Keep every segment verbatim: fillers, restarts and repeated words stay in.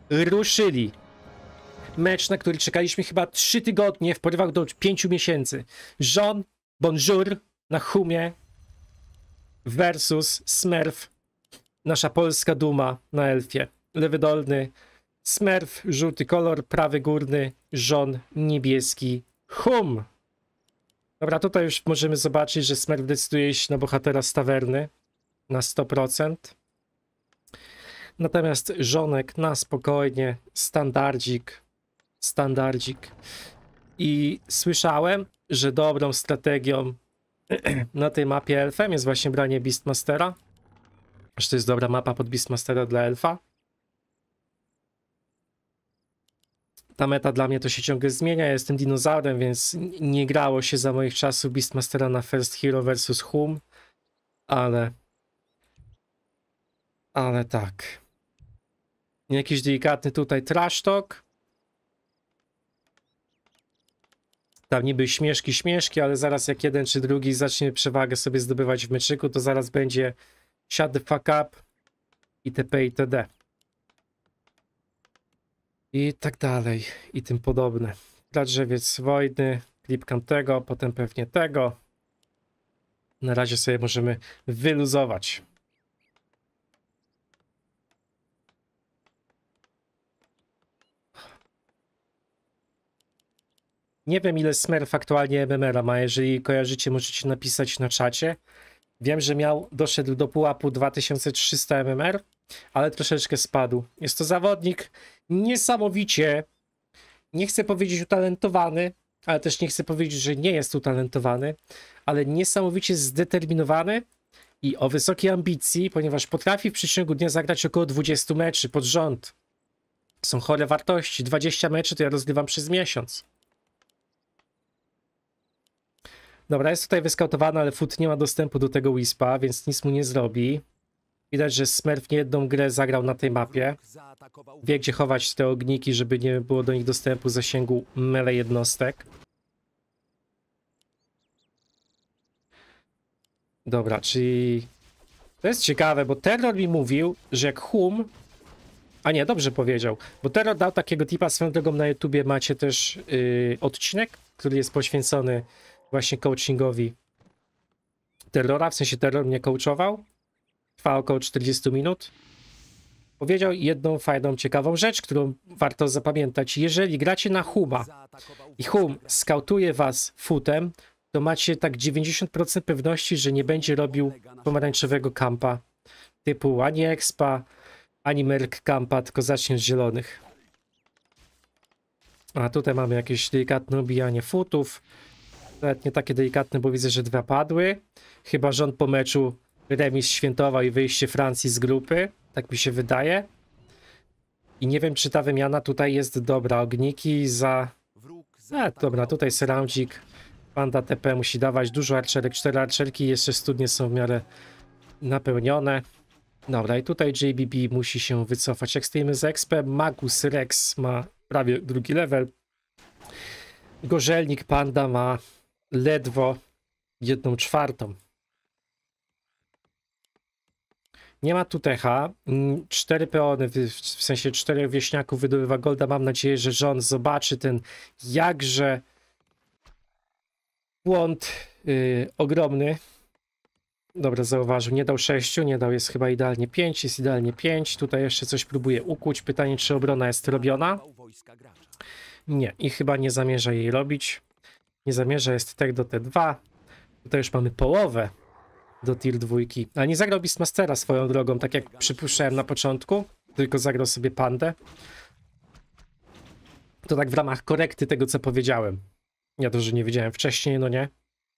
ruszyli. Mecz, na który czekaliśmy chyba trzy tygodnie, w porywach do pięciu miesięcy. Jean Bonjour na Humie versus Smurf, nasza polska duma na Elfie. Lewy dolny, Smurf, żółty kolor, prawy górny, Jean niebieski, Hum. Dobra, tutaj już możemy zobaczyć, że Smurf decyduje się na bohatera z tawerny na sto procent. Natomiast Żonek na spokojnie, standardzik, standardzik. I słyszałem, że dobrą strategią na tej mapie elfem jest właśnie branie Beastmastera. Że to jest dobra mapa pod Beastmastera dla elfa. Ta meta dla mnie to się ciągle zmienia. Ja jestem dinozaurem, więc nie grało się za moich czasów Beastmastera na First Hero versus Hum. Ale... Ale tak. Jakiś delikatny tutaj trash talk. Tam niby śmieszki, śmieszki, ale zaraz jak jeden czy drugi zacznie przewagę sobie zdobywać w meczyku, to zaraz będzie shut the fuck up itp. itd. I tak dalej, i tym podobne. Drzewiec wojny, klipkam tego, potem pewnie tego. Na razie sobie możemy wyluzować. Nie wiem, ile Smurf aktualnie M M R-a ma. Jeżeli kojarzycie, możecie napisać na czacie. Wiem, że miał, doszedł do pułapu dwa tysiące trzysta M M R, ale troszeczkę spadł. Jest to zawodnik niesamowicie, nie chcę powiedzieć utalentowany, ale też nie chcę powiedzieć, że nie jest utalentowany, ale niesamowicie zdeterminowany i o wysokiej ambicji, ponieważ potrafi w przeciągu dnia zagrać około dwudziestu meczy pod rząd. Są chore wartości. dwadzieścia meczy to ja rozgrywam przez miesiąc. Dobra, jest tutaj wyskautowany, ale Foot nie ma dostępu do tego Wispa, więc nic mu nie zrobi. Widać, że Smurf nie jedną grę zagrał na tej mapie. Wie, gdzie chować te ogniki, żeby nie było do nich dostępu w zasięgu melee jednostek. Dobra, czyli... To jest ciekawe, bo Terror mi mówił, że jak Hum... A nie, dobrze powiedział. Bo Terror dał takiego tipa, swoją drogą na YouTubie macie też yy, odcinek, który jest poświęcony właśnie coachingowi Terrora, w sensie Terror mnie coachował. Trwa około czterdzieści minut. Powiedział jedną fajną, ciekawą rzecz, którą warto zapamiętać. Jeżeli gracie na Huma i Hum skautuje was footem, to macie tak dziewięćdziesiąt procent pewności, że nie będzie robił pomarańczowego kampa typu ani expa, ani merk kampa, tylko zacznie z zielonych. A tutaj mamy jakieś delikatne obijanie footów. Nawet nie takie delikatne, bo widzę, że dwa padły. Chyba rząd po meczu remis świętował i wyjście Francji z grupy. Tak mi się wydaje. I nie wiem, czy ta wymiana tutaj jest dobra. Ogniki za... E, dobra, tutaj surroundzik. Panda T P musi dawać dużo archerek. Cztery archerki. Jeszcze studnie są w miarę napełnione. Dobra, i tutaj J B B musi się wycofać. Jak stoimy z expem, Magus Rex ma prawie drugi level. Gorzelnik Panda ma ledwo jedną czwartą. Nie ma tu techa. Cztery peony, w sensie czterech wieśniaków wydobywa golda. Mam nadzieję, że rząd zobaczy ten jakże błąd yy, ogromny. Dobra, zauważył. Nie dał sześciu, nie dał, jest chyba idealnie pięć, jest idealnie pięć. Tutaj jeszcze coś próbuje ukuć. Pytanie, czy obrona jest robiona? Nie, i chyba nie zamierza jej robić. Nie zamierza, jest tek do T dwa. Tutaj już mamy połowę do tier dwójki. Ale nie zagrał Beastmastera swoją drogą, tak jak przypuszczałem na początku. Tylko zagrał sobie Pandę. To tak w ramach korekty tego, co powiedziałem. Ja to, że nie wiedziałem wcześniej, no nie.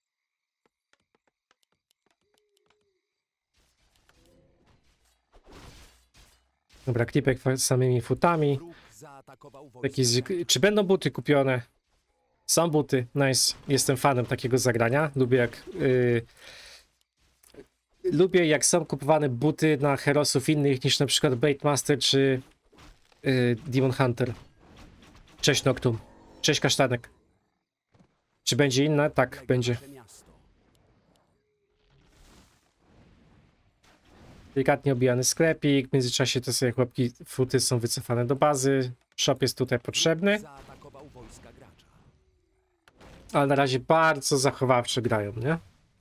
Dobra, klipek z samymi futami. Jakieś... Czy będą buty kupione? Są buty, nice. Jestem fanem takiego zagrania. Lubię jak... Yy... Lubię jak są kupowane buty na herosów innych niż na przykład Baitmaster czy yy, Demon Hunter. Cześć Noctum. Cześć Kasztanek. Czy będzie inna? Tak, będzie. Delikatnie obijany sklepik, w międzyczasie te sobie chłopki futy są wycofane do bazy. Shop jest tutaj potrzebny. Ale na razie bardzo zachowawczo grają, nie?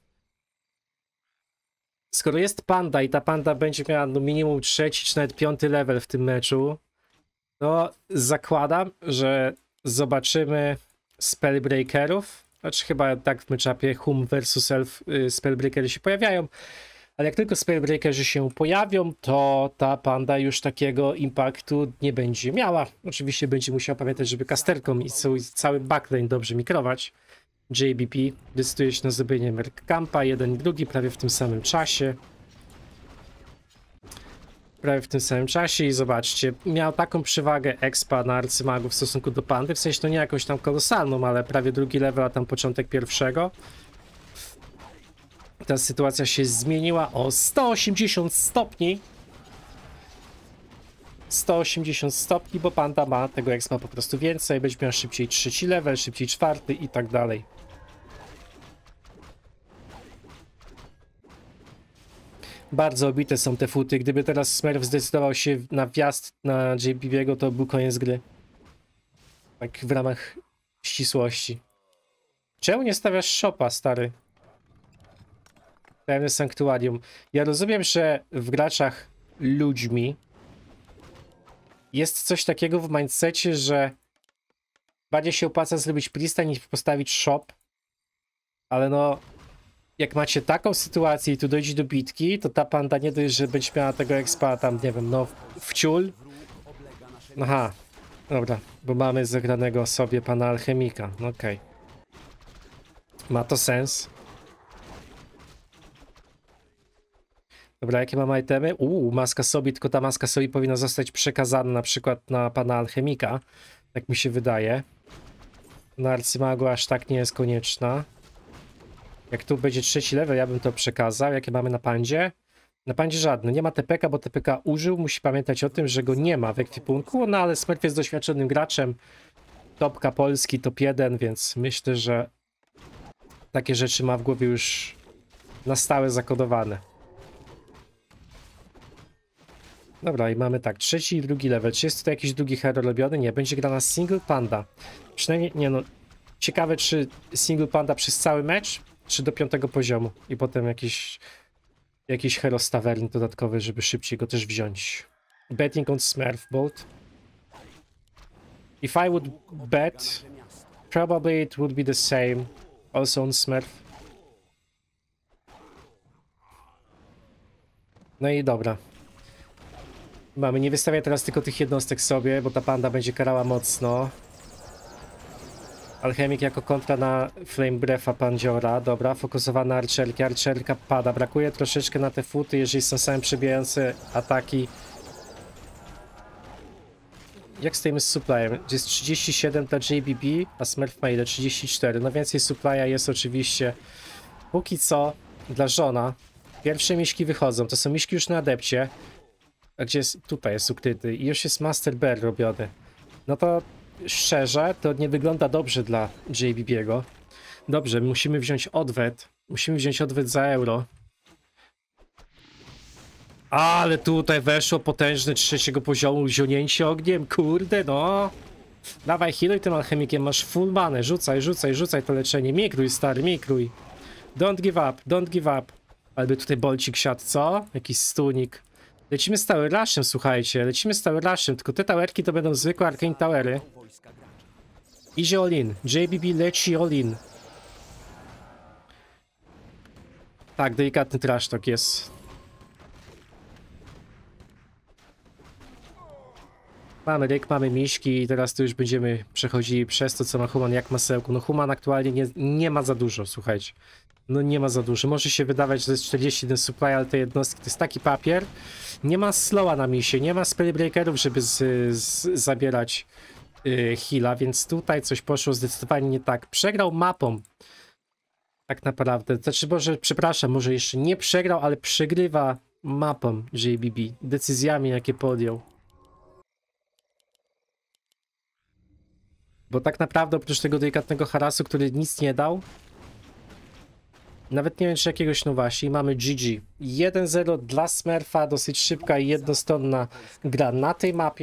Skoro jest panda i ta panda będzie miała no minimum trzeci czy nawet piąty level w tym meczu, to zakładam, że zobaczymy spellbreakerów. Znaczy chyba tak w matchupie Hum versus Elf y, spellbreakery się pojawiają. Ale jak tylko spellbreakerzy się pojawią, to ta panda już takiego impaktu nie będzie miała. Oczywiście będzie musiała pamiętać, żeby kasterką i cały backlane dobrze mikrować. J B P decyduje się na zrobienie Merc Campa, jeden i drugi prawie w tym samym czasie. Prawie w tym samym czasie i zobaczcie, miał taką przewagę expa na arcymagu w stosunku do pandy, w sensie to nie jakąś tam kolosalną, ale prawie drugi level, a tam początek pierwszego. Ta sytuacja się zmieniła o sto osiemdziesiąt stopni. sto osiemdziesiąt stopni, bo panda ma tego expa po prostu więcej, będzie miał szybciej trzeci level, szybciej czwarty i tak dalej. Bardzo obite są te futy. Gdyby teraz Smurf zdecydował się na wjazd na J B B'ego, to był koniec gry. Tak w ramach ścisłości. Czemu nie stawiasz shopa, stary? Pełne sanktuarium. Ja rozumiem, że w graczach ludźmi jest coś takiego w mindsetie, że bardziej się opłaca zrobić priesta niż postawić shop. Ale no, jak macie taką sytuację i tu dojdzie do bitki, to ta panda nie dość, że będzie miała tego expa tam, nie wiem, no w ciul. Aha, dobra, bo mamy zagranego sobie pana alchemika, no okej. Okay. Ma to sens. Dobra, jakie mamy itemy? Uuu, maska sobie, tylko ta maska sobie powinna zostać przekazana na przykład na pana alchemika, tak mi się wydaje. Na arcymagu aż tak nie jest konieczna. Jak tu będzie trzeci level, ja bym to przekazał. Jakie mamy na pandzie? Na pandzie żadne. Nie ma T P K, bo T P K użył. Musi pamiętać o tym, że go nie ma w ekwipunku. No ale Smurf jest doświadczonym graczem. Topka Polski, top jeden, więc myślę, że takie rzeczy ma w głowie już na stałe zakodowane. Dobra, i mamy tak, trzeci i drugi level. Czy jest tutaj jakiś drugi hero robiony? Nie, będzie grana single panda. Przynajmniej, nie no, ciekawe czy single panda przez cały mecz, czy do piątego poziomu. I potem jakiś, jakiś hero z tawerny dodatkowy, żeby szybciej go też wziąć. Betting on Smurf Bolt. If I would bet, probably it would be the same. Also on Smurf. No i dobra. Mamy, nie wystawiać teraz tylko tych jednostek sobie, bo ta panda będzie karała mocno. Alchemik jako kontra na Flame Breatha Pandziora. Dobra, fokusowana archerki. Archerka pada. Brakuje troszeczkę na te futy, jeżeli są same przebijające ataki. Jak stoimy z supplyem? Jest trzydzieści siedem dla J B B, a Smurf ma ile? trzydzieści cztery. No więcej supply'a jest oczywiście póki co dla żona. Pierwsze miśki wychodzą. To są miśki już na adepcie. A gdzie jest? Tutaj jest ukryty. I już jest Master Bear robiony. No to szczerze, to nie wygląda dobrze dla J B B'ego. Dobrze, musimy wziąć odwet. Musimy wziąć odwet za euro. Ale tutaj weszło potężne trzeciego poziomu zionięcie ogniem. Kurde, no. Dawaj, healuj tym alchemikiem. Masz full manę. Rzucaj, rzucaj, rzucaj to leczenie. Mikruj, stary, mikruj. Don't give up, don't give up. Albo tutaj bolcik siadł, co? Jakiś stunik. Lecimy z Tower Rushem, słuchajcie. Lecimy z Tower Rushem, tylko te towerki to będą zwykłe Arcane Towery. Idzie all in. J B B leci all in. Tak, delikatny trash talk jest. Mamy ryk, mamy miśki i teraz to już będziemy przechodzili przez to, co ma Human jak masełku. No Human aktualnie nie, nie ma za dużo, słuchajcie. No nie ma za dużo. Może się wydawać, że to jest czterdzieści jeden supply, ale te jednostki to jest taki papier. Nie ma slowa na misie, nie ma spellbreakerów, żeby z, z, zabierać yy, heala, więc tutaj coś poszło zdecydowanie nie tak. Przegrał mapą. Tak naprawdę. Znaczy, może, przepraszam, może jeszcze nie przegrał, ale przegrywa mapą J B B. Decyzjami, jakie podjął. Bo tak naprawdę oprócz tego delikatnego harasu, który nic nie dał, Nawet nie wiem, czy jakiegoś Nowasi. Mamy G G. jeden zero dla Smurfa, dosyć szybka i jednostronna gra na tej mapie.